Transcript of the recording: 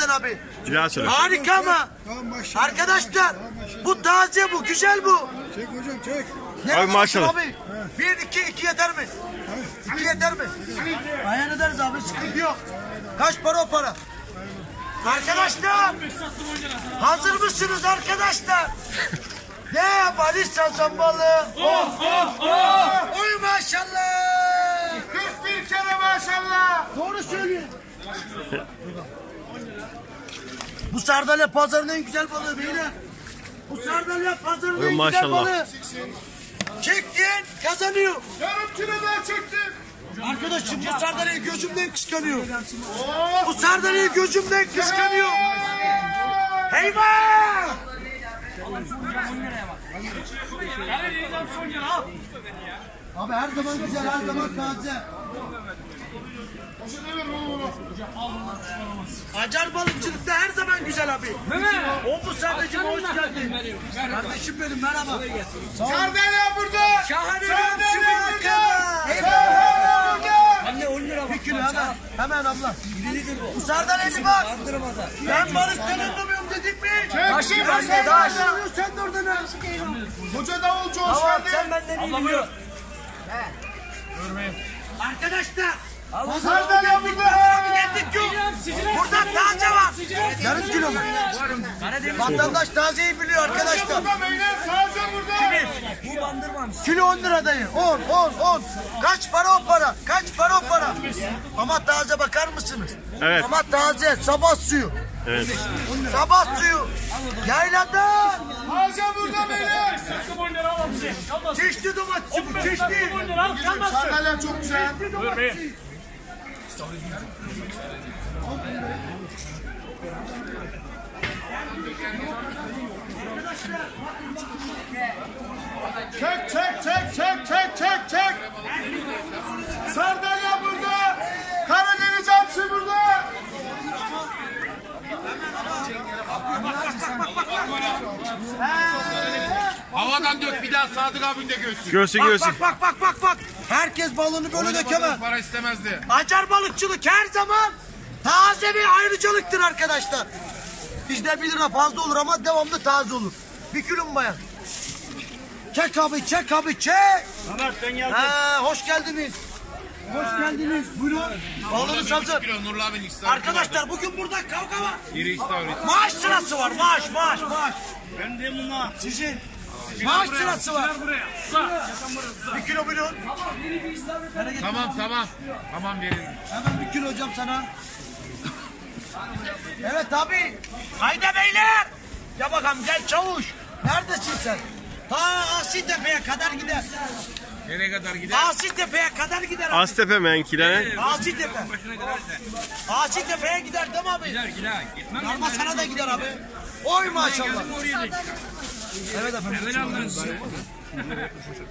abi. Bir daha söyle. Harika ama. Arkadaşlar bu taze, bu güzel bu. Çek hocam çek. Ne Abi maşallah. Abi? 1, 2 yeter mi? 2 yeter mi? Ayar ederiz abi, sıkıntı yok. Kaç para o para? Arkadaşlar hazır mısınız arkadaşlar? Ne yapalım sazan balığı? Oy maşallah. 41 kere maşallah. Doğru söylüyor. Bu sardalya pazarının en güzel balığı beyler. Bu sardalya pazarının en güzel maşallah. balığı. Çektiğin kazanıyor. Yarım kilo daha çektim. Arkadaşım bu sardalyayı gözümden kıskanıyor. Bu sardalyayı gözümden kıskanıyor. Eyvah! Abi her zaman güzel, her zaman taze. Acar balıkçılıkta her zaman güzel abi. O bu sadece hoş geldin. Kardeşim benim merhaba. Sardalya burada. Şahane Sardalya bir burada. Eyvah! Anne 10 lira bak. Bir kilo hemen. Hemen abla. Bu sardalya'ya bak. Ben balıktan anlamıyorum dedik mi? Taşı Sen de taşı. sen de oradan al. Hoca davulcu hoş Tamam geldin. sen benden iyi biliyorsun. Arkadaşlar. Sardalya burada. Geldik yok. Burada taze var. Yarım kilo mu? Vatandaş tazeyi biliyor arkadaşlar. Burada beyler taze burada. Bu bandırmamış. Kilo 10 lira dayı. 10. Kaç para o para? Kaç para o para? Ama taze bakar mısınız? Evet. Ama taze. Sabah suyu. Evet. Sabah suyu. Yayladan. Taze burada beyler. Çeşni domatesi bu. Çeşni. Sardalya çok güzel. Çeşni domatesi. Çek. Sardalya burada. Karadeniz hamsi burada. Havadan dök bir daha Sadık abin de görsün. Görsün görsün. Bak. Herkes balını böyle dökemez. Para istemezdi. Acar balıkçılık her zaman taze ve ayrıcalıktır arkadaşlar. Bizde 1 lira fazla olur ama devamlı taze olur. Bir kilo mu bayan? Çek abi çek. Ömer ben geldim. Hoş geldiniz. Hoş geldiniz. Buyurun. Balınız hazır. Kilo Nurlu abinin istavrit. Arkadaşlar bugün burada kavga var. İri istavrit. Maaş sırası var. Maaş. Ben de bunlar. Sizin. Maaş sırası var. 1 kilo buyurun. Tamam verin. Hemen 1 kilo hocam sana. Evet abi. Haydi beyler. Ya bakalım gel çavuş. Neredesin sen? Ta Asitepe'ye kadar gider. Nereye kadar gider? Asitepe'ye kadar gider abi. Aztepe menkilene. Asitepe. Asitepe'ye gider değil mi abi? Gider. Gitmem. Yarma sana da gider abi. Oy maşallah. Evet efendim.